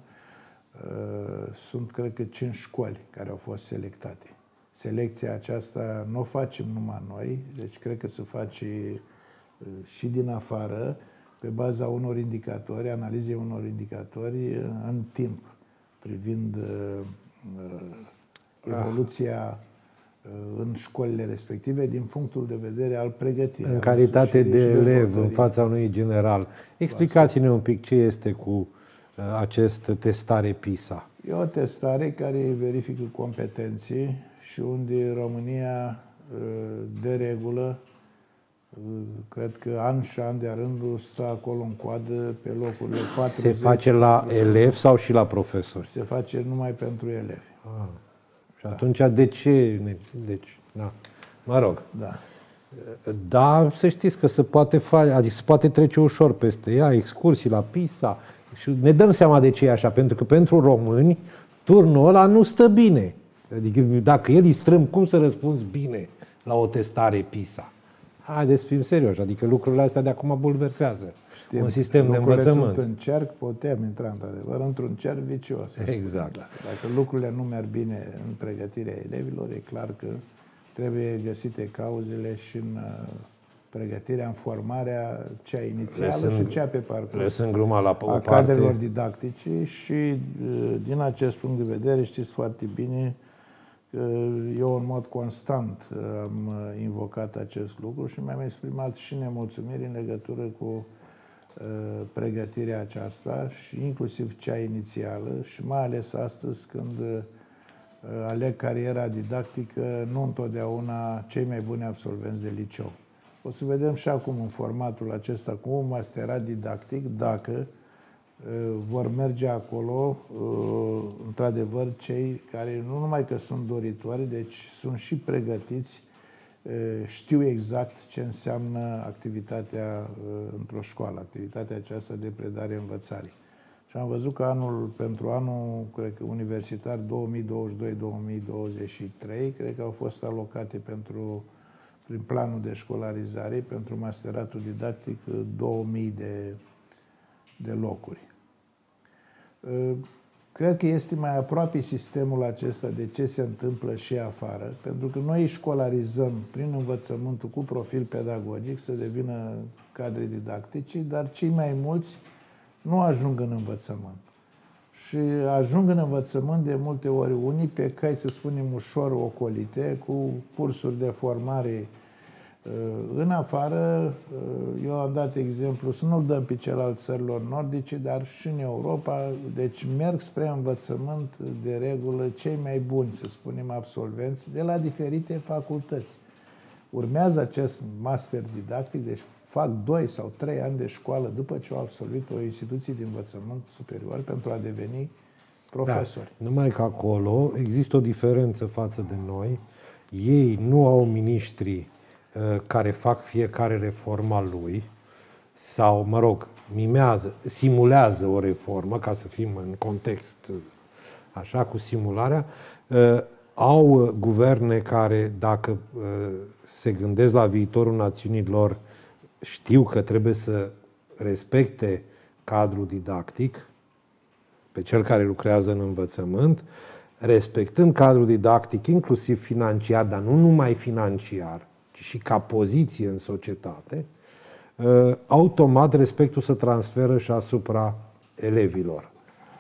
Sunt, cred că, cinci școli care au fost selectate. Selecția aceasta nu o facem numai noi, deci cred că se face și din afară, pe baza unor indicatori, analizei unor indicatori în timp, privind uh, evoluția uh, în școlile respective din punctul de vedere al pregătirii. În calitate de elev în fața unui general, explicați-ne un pic ce este cu uh, acest testare PISA. E o testare care verifică competenții și unde România, uh, de regulă, Cred că an și an de rândul stă acolo în coadă pe locurile patruzeci. Se face la elevi sau și la profesori? Se face numai pentru elevi. Ah. Și atunci de ce? Deci, na. Mă rog. Da. Da, să știți că se poate face, adică se poate trece ușor peste ea, excursii la Pisa. Și ne dăm seama de ce e așa, pentru că pentru români turnul ăla nu stă bine. Adică dacă el îi strâm, cum să răspunzi bine la o testare PISA? Haideți să fim serioși, adică lucrurile astea de acum bulversează Știm, un sistem de învățământ. Sunt în cerc, putem intra într-adevăr într-un cerc vicios. Exact. Dacă lucrurile nu merg bine în pregătirea elevilor, e clar că trebuie găsite cauzele și în pregătirea, în formarea cea inițială lăsând, și cea pe parcurs. Lăsând gluma la o a cadrelor didactice și din acest punct de vedere știți foarte bine că eu în mod constant am invocat acest lucru și mi-am exprimat și nemulțumiri în legătură cu pregătirea aceasta și inclusiv cea inițială și mai ales astăzi când aleg cariera didactică, nu întotdeauna cei mai buni absolvenți de liceu. O să vedem și acum în formatul acesta cu un masterat didactic, dacă uh, vor merge acolo, uh, într-adevăr, cei care nu numai că sunt doritori, deci sunt și pregătiți, uh, știu exact ce înseamnă activitatea uh, într-o școală, activitatea aceasta de predare-învățare. Și am văzut că anul, pentru anul, cred că universitar două mii douăzeci și doi două mii douăzeci și trei, cred că au fost alocate pentru, prin planul de școlarizare, pentru masteratul didactic, două mii de, de locuri. Cred că este mai aproape sistemul acesta de ce se întâmplă și afară, pentru că noi școlarizăm prin învățământul cu profil pedagogic să devină cadre didactici, dar cei mai mulți nu ajung în învățământ. Și ajung în învățământ de multe ori unii pe cai, să spunem, ușor ocolite, cu cursuri de formare în afară. Eu am dat exemplu, să nu-l dăm pe celălalt țărilor nordice, dar și în Europa. Deci merg spre învățământ de regulă cei mai buni, să spunem, absolvenți de la diferite facultăți. Urmează acest master didactic, deci fac doi sau trei ani de școală după ce au absolvit o instituție de învățământ superior pentru a deveni profesori. Da, numai că acolo există o diferență față de noi. Ei nu au miniștri uh, care fac fiecare reforma lui sau, mă rog, mimează, simulează o reformă, ca să fim în context așa, cu simularea. Uh, au guverne care, dacă uh, se gândesc la viitorul națiunilor, știu că trebuie să respecte cadrul didactic pe cel care lucrează în învățământ, respectând cadrul didactic inclusiv financiar, dar nu numai financiar, ci și ca poziție în societate, automat respectul se transferă și asupra elevilor.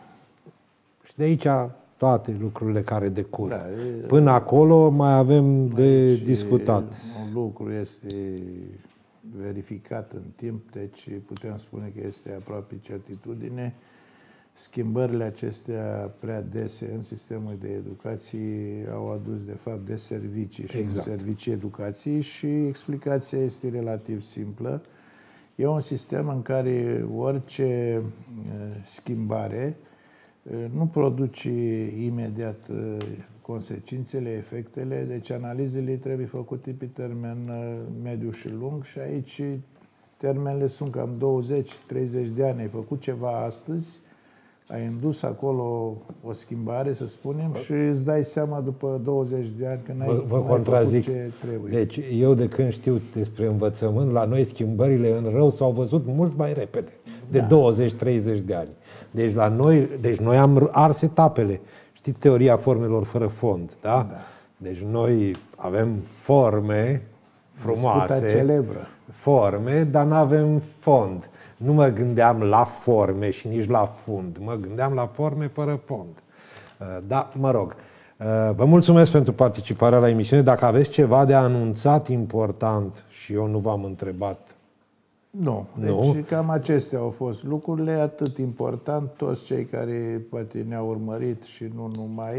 Și de aici toate lucrurile care decurg. Da, până acolo mai avem de discutat. Un lucru este verificat în timp, deci putem spune că este aproape certitudine. Schimbările acestea prea dese în sistemul de educație au adus, de fapt, de servicii și exact. servicii educației și explicația este relativ simplă. E un sistem în care orice schimbare nu produce imediat consecințele, efectele, deci analizele trebuie făcute pe termen mediu și lung și aici termenele sunt cam douăzeci treizeci de ani. Ai făcut ceva astăzi, ai indus acolo o schimbare, să spunem, și îți dai seama după douăzeci de ani că n-ai, vă, vă n-ai contrazic. făcut ce trebuie. Deci eu de când știu despre învățământ, la noi schimbările în rău s-au văzut mult mai repede, de da. douăzeci treizeci de ani. Deci la noi, deci noi am ars etapele. Știți teoria formelor fără fond, da? da. Deci noi avem forme frumoase, celebră. forme, dar nu avem fond. Nu mă gândeam la forme și nici la fund. Mă gândeam la forme fără fond. Da, mă rog. Vă mulțumesc pentru participarea la emisiune. Dacă aveți ceva de anunțat important și eu nu v-am întrebat. Nu. nu. Deci cam acestea au fost lucrurile. Atât important, toți cei care poate ne-au urmărit și nu numai,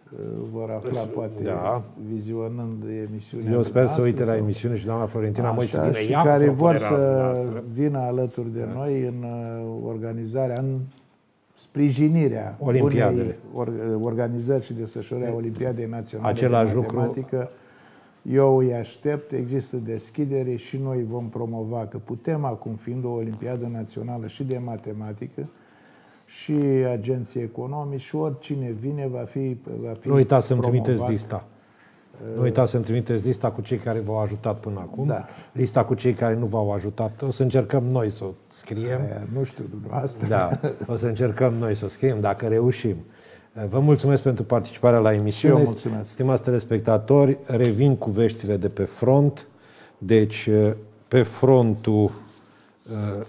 vor afla, poate, da. vizionând emisiunea. Eu sper să uite la sau... emisiune și doamna Florentina Moi să vină și ea care cu vor să noastră. vină alături de da. noi în organizarea, în sprijinirea Olimpiadele. Organizări și desfășurarea Olimpiadei Naționale Același de Matematică. Lucru. Eu îi aștept, există deschidere și noi vom promova, că putem acum, fiind o Olimpiadă Națională și de Matematică, și agenții economici, și oricine vine va fi, va fi Nu uitați să-mi trimiteți lista. Nu uitați să-mi trimiteți lista cu cei care v-au ajutat până acum, da. Lista cu cei care nu v-au ajutat. O să încercăm noi să o scriem. Aia, nu știu dumneavoastră. Da, o să încercăm noi să o scriem, dacă reușim. Vă mulțumesc pentru participarea la emisiune. Eu mulțumesc. Stimați telespectatori, revin cu veștile de pe front. Deci, pe frontul uh,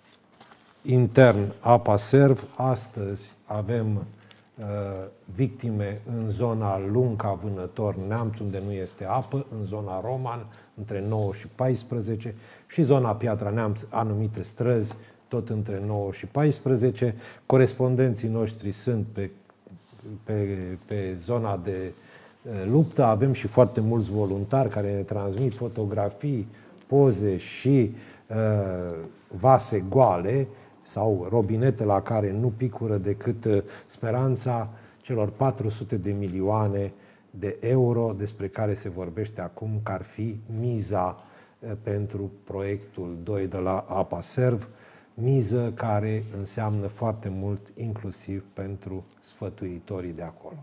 intern APASERV, astăzi avem uh, victime în zona Lunca, Vânător, Neamț, unde nu este apă, în zona Roman, între nouă și paisprezece, și zona Piatra Neamț, anumite străzi, tot între nouă și paisprezece. Corespondenții noștri sunt pe, pe, pe zona de uh, luptă. Avem și foarte mulți voluntari care ne transmit fotografii, poze și uh, vase goale sau robinete la care nu picură decât speranța celor patru sute de milioane de euro despre care se vorbește acum că ar fi miza pentru proiectul doi de la APASERV, miză care înseamnă foarte mult inclusiv pentru sfătuitorii de acolo.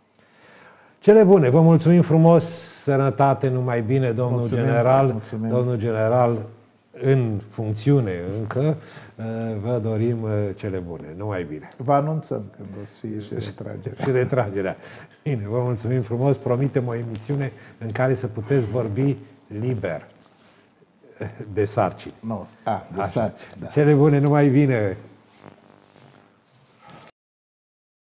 Cele bune, vă mulțumim frumos, sănătate, numai bine, domnul mulțumim, general, mulțumim. Domnul general în funcțiune încă, vă dorim cele bune. Numai bine. Vă anunțăm când o să fie și retragerea. Și retragerea. Bine, vă mulțumim frumos. Promitem o emisiune în care să puteți vorbi liber de sarcini. No, a, de sarcini, da. Cele bune, numai bine.